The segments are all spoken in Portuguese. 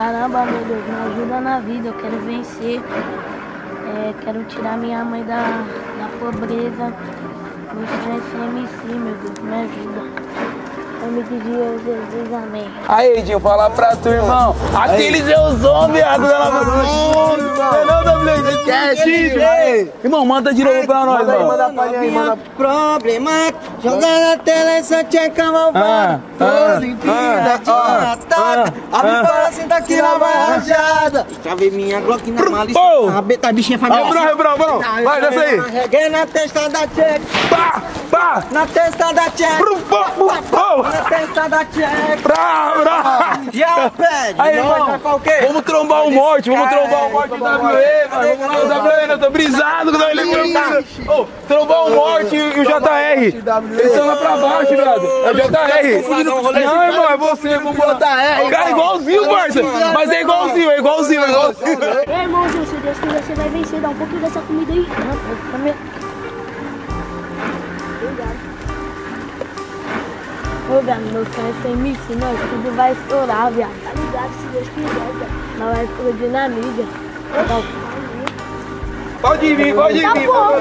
Caramba, meu Deus, me ajuda na vida, eu quero vencer. Quero tirar minha mãe da pobreza. Me estresse MC, meu Deus, me ajuda. Em nome de Deus, Jesus, amém. Aí, Edinho, falar pra tu, irmão. Aqueles é os homens, viado. Não, WCast. Irmão, manda de novo pra nós, mano. Manda pra gente, manda. Problema, joga na tela essa tcheca malvada. Olimpíada de Natal. Abre para sentar aqui lá, vai rajada. Já vê minha Glock na malícia. A bichinha família. Refrão. Vai, desce aí. Reguei na testa da tcheca. Pá. Na testa da tcheca. Na testa da tcheca. E a pede. Aí, irmão, vamos trombar o morte do WE, mano. O WE, eu tô brisado com o WE. Trombar o morte e o JR. Eles estão lá pra baixo, viado. É o JR. Não, irmão, é você, vamos botar R. Cara, igualzinho, parça. Mas é igualzinho. Ei, irmãozinho, se Deus quiser, você vai vencer. Dá um pouquinho dessa comida aí. Ô, viado, meu sonho é ser MC, nós tudo vai estourar, viado. Tá ligado? Se Deus quiser, viado. Nós vai explodir na mídia. Pode vir. Tá bom,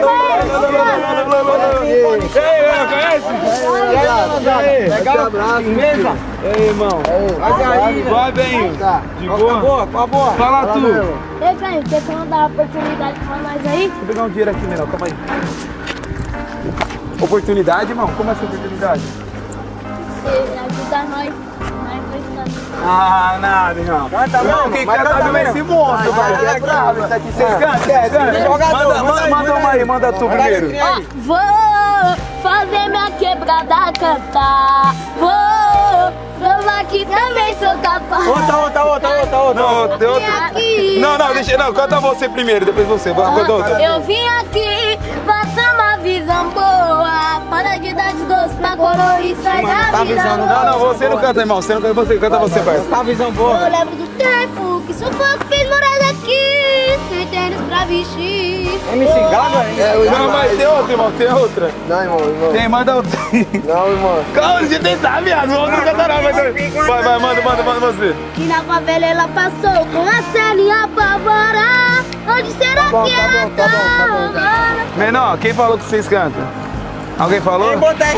Conhece? Legal? Mesa? Ei, irmão. Vai, bem. De boa? Acabou. Fala tu. Ei, velho, quer que não dá oportunidade pra nós aí? Deixa eu pegar um dinheiro aqui, menor. Calma aí. Oportunidade, irmão? Como é essa oportunidade? Você ajuda nós. Ah, nada, irmão. Não, quem canta também é esse monstro, vai. É bravo, isso aqui. Vocês cantam? Manda uma aí, manda tu primeiro. Vou fazer minha quebrada cantar. Vou provar que também sou capaz. Outra. Não, deixa. Não, canta você primeiro, depois você. Canta outra. Eu vim aqui passar uma visão boa. Para de dar desgosto pra coroa e sai da vida. Não, você não canta, irmão. Você não canta, você canta você, parceiro. Tá visão boa. Eu lembro do tempo que sufoco fez morar aqui. Sem tênis pra vestir. MC Gaga? Não, mas tem outra, irmão. Tem outra. Não, irmão. Tem, manda outra. Não, irmão. Calma, deixa eu tentar, viado. Vamos não cantar não. Vai, manda você. Que na favela ela passou com a celinha apavora. Onde será que ela tá agora? Menor, quem falou que vocês cantam? Alguém falou?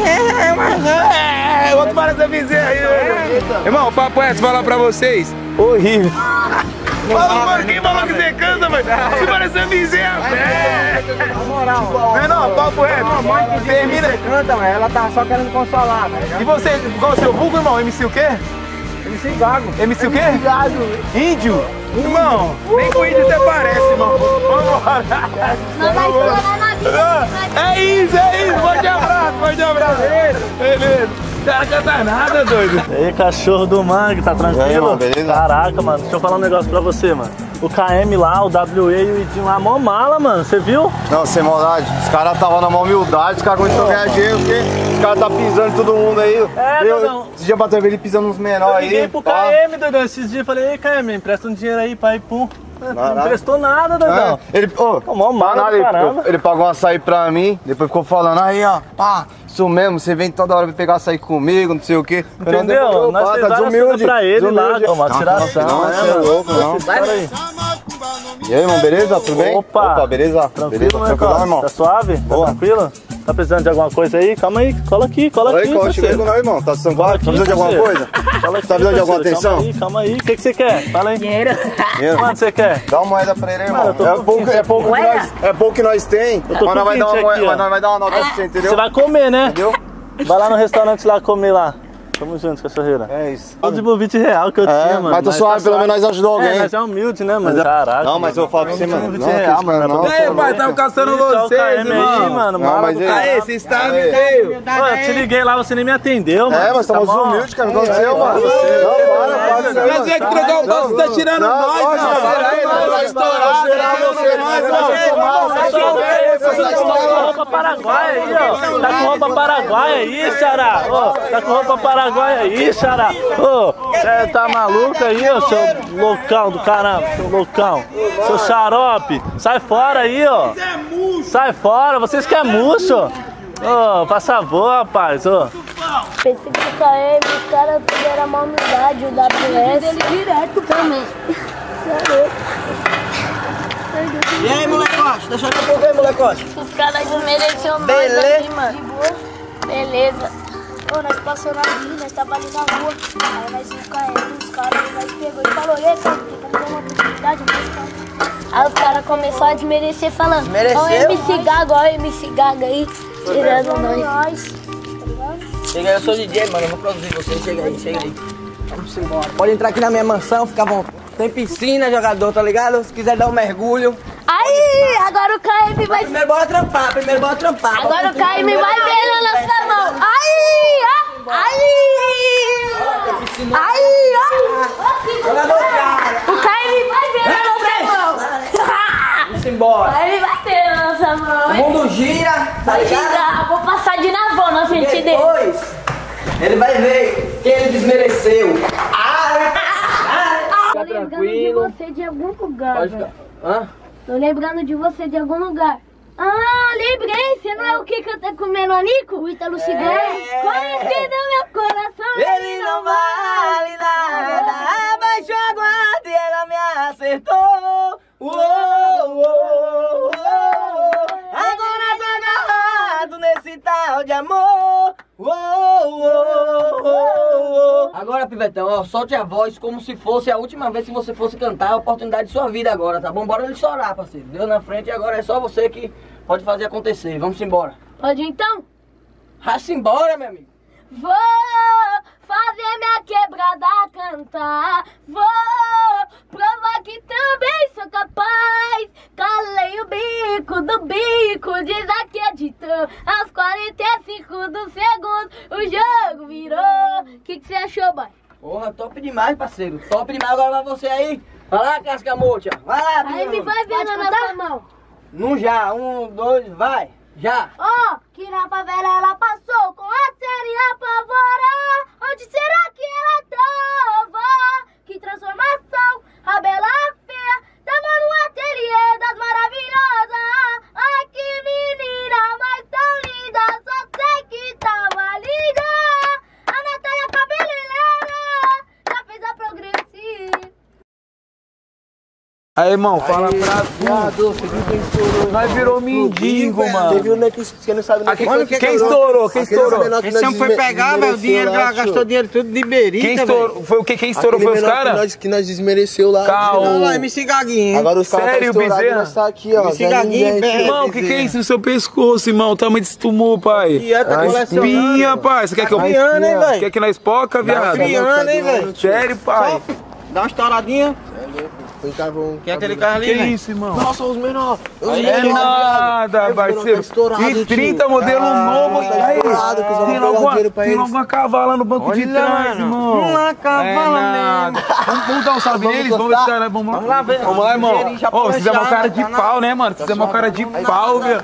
Outro para essa vizinha aí. Irmão, o papo é, falar pra vocês. Horrível. Fala, mano, quem falou que você canta, mano? Se parece uma vizinha, velho. Na moral. Menor, papo é. Termina. Canta, mas ela tá só querendo consolar, velho. E você, qual é o seu vulgo, irmão? MC o quê? MC Gago. MC o quê? Índio? Irmão, nem com índio você parece, irmão. Vambora. Não vai estourar na vida. É isso. Forte abraço. Beleza. O cara canta nada, doido. E aí, cachorro do mangue, tá tranquilo? E aí, mano, beleza? Caraca, mano, deixa eu falar um negócio pra você, mano. O KM lá, o WE e o Idinho lá, mó mala, mano, você viu? Não, sem maldade. Os caras estavam na maior humildade, os caras começaram a ganhar dinheiro, porque os caras tá pisando em todo mundo aí. Doidão. Esse dia bateu ele pisando nos menores aí. Eu liguei pro KM, doidão, esses dias, falei, ei, KM, empresta um dinheiro aí, pai, pum. Não emprestou nada, doidão. Ele, mó mala do caramba. Ele pagou um açaí pra mim, depois ficou falando, aí ó, pá, isso mesmo, você vem toda hora pra pegar açaí comigo, não sei o quê. Entendeu? Nós fizemos várias pra ele lá, uma tiração. Não, você é louco, não. E aí, irmão, beleza? Tudo bem? Opa, beleza? Tranquilo, beleza, tranquilo, irmão? Tá suave? Boa. Tá tranquilo? Tá precisando de alguma coisa aí? Calma aí, cola aqui, Chegando não, irmão. Tá precisando de alguma coisa? Tá precisando de alguma atenção? Calma aí, o que você quer? Fala aí. Dinheiro. Quanto você quer? Dá uma moeda pra ele aí, irmão. Mano, É pouco que nós tem, mas nós vai dar uma moeda, nós vai dar uma nota pra você, entendeu? Você vai comer, né? Entendeu? Vai lá no restaurante lá comer lá. Tamo junto, cachorreira. É isso. Só de R$20 que eu tinha, mano. Mas tô suave, pelo menos nós ajudou alguém. Nós é humilde, né, mano? Caraca. Não, mas eu falo pra você, mano. R$20, mano. E aí, pai, tava caçando vocês, irmão. Mano, Aí, vocês estavam meio. Eu te liguei lá, você nem me atendeu, mano. É, mas estamos humildes, cara. Não aconteceu, mano. Mas é que trocar o passo, você tá tirando nós, mano. Vai estourar, Tá com roupa paraguaia aí, ó. Tá com roupa paraguaia aí, xará. Tá com roupa paraguaia aí, xará. Você tá maluco aí, ó, seu loucão do caramba, seu loucão. Seu xarope. Sai fora aí, ó. Sai fora, vocês que é murcho. Por favor, rapaz, Pensei que o KM, os caras tudo era uma humildade, o WS. Ele direto também. E aí, molecote? Deixa eu ver um pouco aí, molecote. Os caras desmereceram nós aqui, mano. De boa? Beleza. Ô, nós passamos ali, nós tava ali na rua. Aí nós vimos o KM, os caras, nós pegou e falou, ei, cara, tem como ter uma oportunidade, Aí os caras começaram a desmerecer, falando, ó o MC Gago, ó o MC Gago aí, tirando nós. Chega aí, eu sou DJ, mano, eu vou produzir você, chega aí. Vamos embora. Pode entrar aqui na minha mansão, fica bom. Tem piscina, jogador, tá ligado? Se quiser dar um mergulho. Aí, agora o KM vai... Primeiro bora trampar. Agora o KM vai ver na nossa mão. Aí, ó. Jogador, cara. O KM vai ver na nossa mão. Vamos embora. Aí ele vai ver na nossa mão. O mundo gira, tá ligado? Vou passar de navão na frente dele. Depois, ele vai ver quem ele desmereceu. Tô lembrando de você de algum lugar, velho. Hã? Tô lembrando de você de algum lugar. Ah, lembrei. Você não é o que tá comendo a Nico? O Ítalo Cigano. Conhecido meu coração. Ele não vale nada. Abaixou a guarda e ela me acertou. Agora tô agarrado nesse tal de amor. Agora, pivetão, ó, solte a voz como se fosse a última vez que você fosse cantar a oportunidade de sua vida agora, tá bom? Bora ele chorar, parceiro. Deus na frente e agora é só você que pode fazer acontecer. Vamos embora. Pode então? Vai-se embora, meu amigo. Vou fazer minha quebrada cantar. Vou provar que também sou capaz. Calei o bico do bico, diz aqui editor. Aos 45 do segundo, o jogo virou. O que você achou, boy? Porra, top demais, parceiro. Top demais. Agora vai você aí. Vai lá, casca mocha. Vai lá, Aí me Bruno. vai ver na nossa mão. Num já. 1, 2, vai. Já. Ó, que na favela ela passou com a série apavora. Onde será que ela tava? Que transformação, a bela feia tava no ateliê das maravilhosas. Ai, que menina mais tão linda, só sei que tava linda. A Natália cabeleireira já fez a progressiva. Aí, irmão, fala pra tu. Você viu quem estourou? Nós virou mendigo, mano. Você viu, né, que você não sabe Aqui, quem estourou? Esse homem foi pegar, velho, o dinheiro, gastou dinheiro tudo de berita, Quem estourou? Foi o que? Quem estourou foi os caras? Que nós desmereceu lá. Calma. lá, MC Gaguinho. Agora os caras Sério, estão estourados e Bezerra? nós tá aqui, ó. MC Gaguinho, Irmão, o que é isso no seu pescoço, irmão? O tamanho desse tumor, pai. E é, tá colecionando. Espinha, pai. Você quer que eu... Criando, hein, velho? Quer que nós poca, viado? Criando, hein, velho? Sério, pai. Dá uma estouradinha. Que é aquele carro ali, Que né? isso, irmão? Nossa, os menores. É nada, parceiro. E 30 modelo novo. Aí, tem alguma cavala no banco de trás, irmão. Uma cavala mesmo. Vamos dar um salve neles? Vamos ver se tá, né? Vamos lá, ver. Vamos lá, irmão. Ô, vocês fizeram uma cara de pau, né, mano? Vocês fizeram uma cara de pau, velho.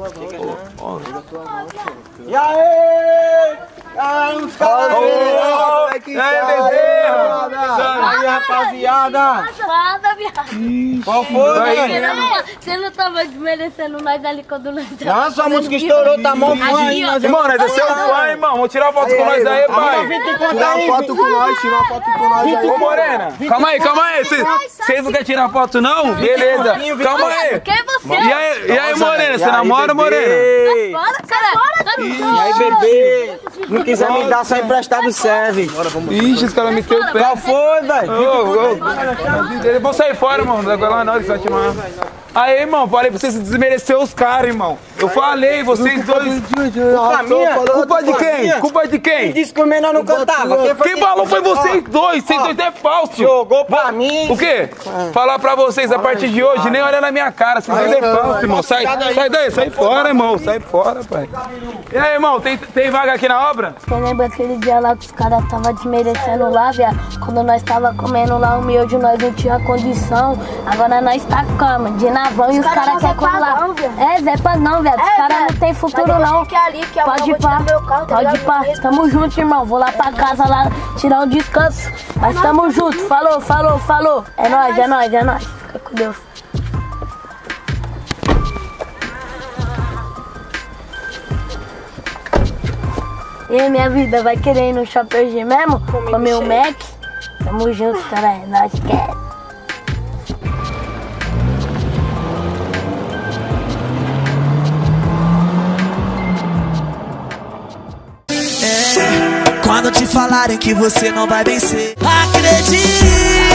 E aí? Os caras E aí, Bezerra? aí, rapaziada. Nada, viado. Qual foi, Aí. velho? Você não tava desmerecendo nós ali quando nós... Nossa, a música estourou, tá mó fã aí. Irmão, nós é seu fã, irmão. Vamos tirar foto com nós aí, pai. Tira uma foto com nós, tira uma foto com nós aí. Ô, Morena, calma aí. Vocês não querem tirar foto, não? Beleza. Calma aí. Quem é você? E aí, Morena? Você namora, Morena? Bora, cara. E aí, bebê? Não quiser me dar, só emprestado serve. Ixi, esse cara meteu o pé. Qual foi, velho? Vamos sair fora, irmão. Agora é nós que vai te chamar. Aí, irmão, falei pra vocês desmerecer os caras, irmão. Eu falei, vocês dois. Culpa de quem? Culpa de quem? Disse que o menor não cantava. Quem falou foi vocês dois. Vocês dois é falso. Jogou pra mim. O quê? Falar pra vocês a partir de hoje, nem olha na minha cara. Vocês dois é falso, irmão. Sai daí, sai fora, irmão. Sai fora, pai. E aí, irmão, tem vaga aqui na obra? Você lembra aquele dia lá que os caras tava desmerecendo lá, viado? Quando nós tava comendo lá o miojo, nós não tinha condição. Agora nós tá cama, de navão e os caras querem colar. É, Zé Pagão, viado. Os caras não tem futuro não. Pode ir pá, pode ir pá. Tamo junto, irmão. Vou lá pra casa lá tirar um descanso. Mas tamo junto. Falou. É nóis. Fica com Deus. E aí, minha vida, vai querer ir no Shopping hoje mesmo? Comer um Mac? Tamo junto, cara. Nós quer. Quando te falarem que você não vai vencer, acredite.